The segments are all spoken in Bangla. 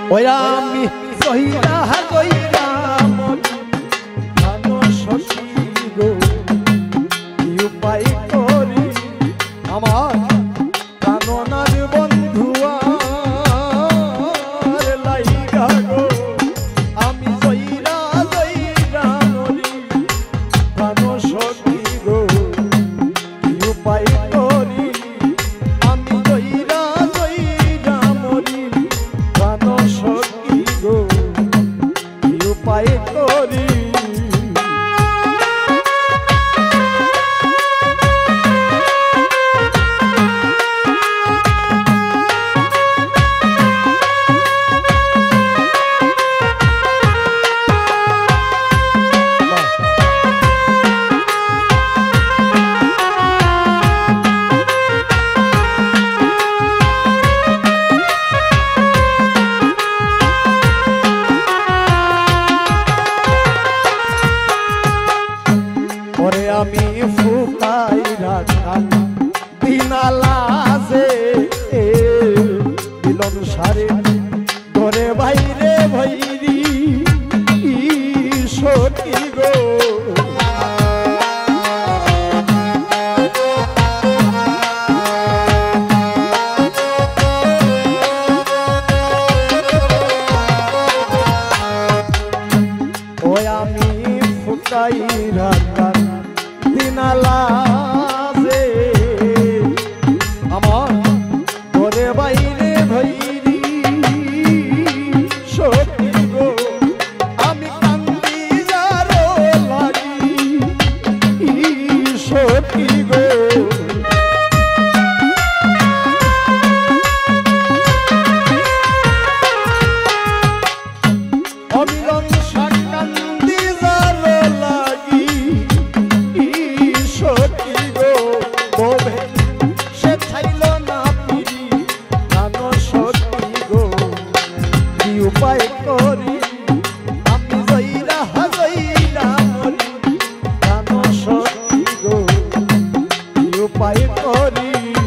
ওরা আমি সহিলা কইরা মরি জানো সখী গো কি উপায় করি আমার কাননার বন্ধুয়া লাইগা গো আমি সহিলা মরি জানো সখী গো কি উপায় করি আমি সহিলা মরি জানো সখী গো কি উপায় করি আমি ফুকাই রাখাল দিনালাজে মিলন সারে ঘরে বাইরে ভৈরি সখী গো ওই আমি ফুকাই রাখাল দিনালাজে আমার ঘরে বাইরে ভৈরি সখী গো আমি কান্দি যারো লাগি সখী গো অমিলন সাকান্দি যারো লাগি সখী গো ববে সে ছাইল না পিরি জানো সখী গো কি উপায় করি আমি জইরা মরি জানো সখী গো কি উপায় করি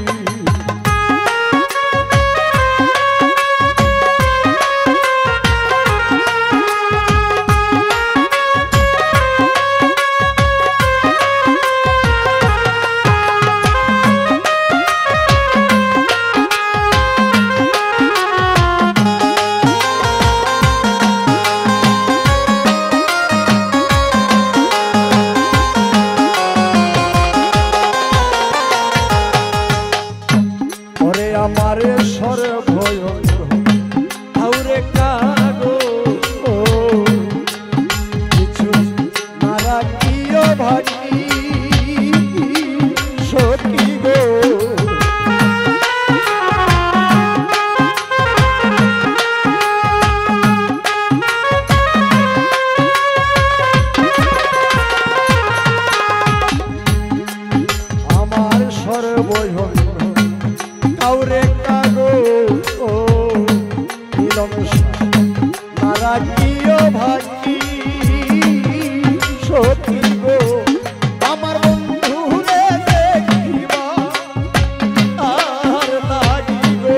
আমার সর্বয় আউরে কাগো কিছু নারা কিও ভাগি সখী গো আমার সর্বয় কাউরে কাগো মিলন নারা কিও ভাগি সখী গো আমার বন্ধুরে দেখিবা আর লাগি গো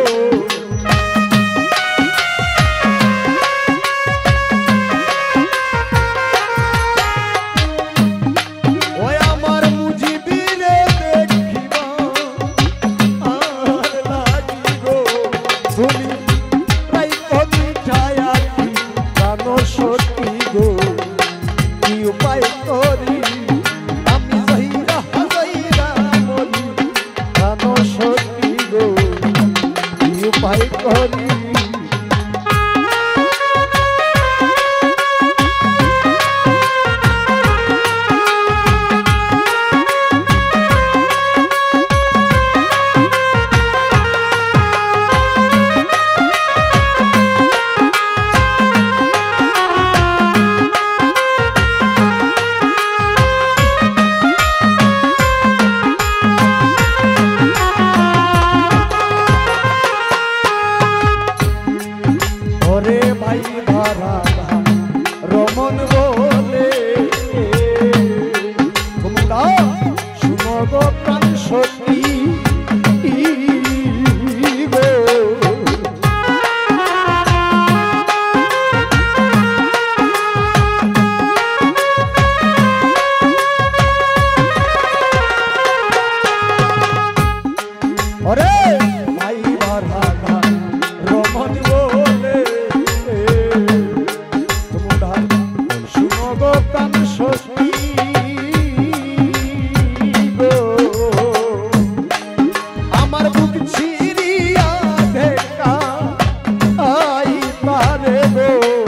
ওই আমার মুজিবিরে দেখিবা তুমি প্রায় কবি ছায়াকি জানো সখী গো কি উপায় করি আমি জহিরা মরি জানো সখী গো কি উপায় করি রমন বলে তোমরা শুনো গো প্রাণ সখী গো গো